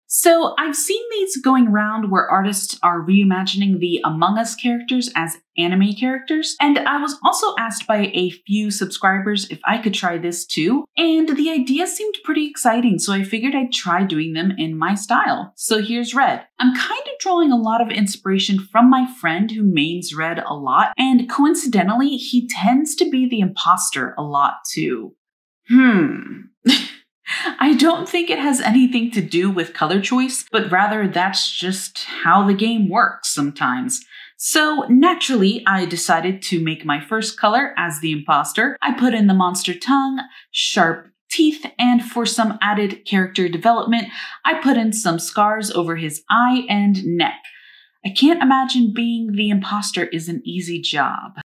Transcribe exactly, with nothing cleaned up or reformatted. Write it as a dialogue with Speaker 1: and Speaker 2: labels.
Speaker 1: So I've seen these going around where artists are reimagining the Among Us characters as anime characters, and I was also asked by a few subscribers if I could try this too, and the idea seemed pretty exciting, so I figured I'd try doing them in my style. So here's Red. I'm kind of drawing a lot of inspiration from my friend who mains Red a lot, and coincidentally, he tends to be the imposter a lot too. Hmm. I don't think it has anything to do with color choice, but rather that's just how the game works sometimes. So naturally, I decided to make my first color as the imposter. I put in the monster tongue, sharp teeth, and for some added character development, I put in some scars over his eye and neck. I can't imagine being the imposter is an easy job.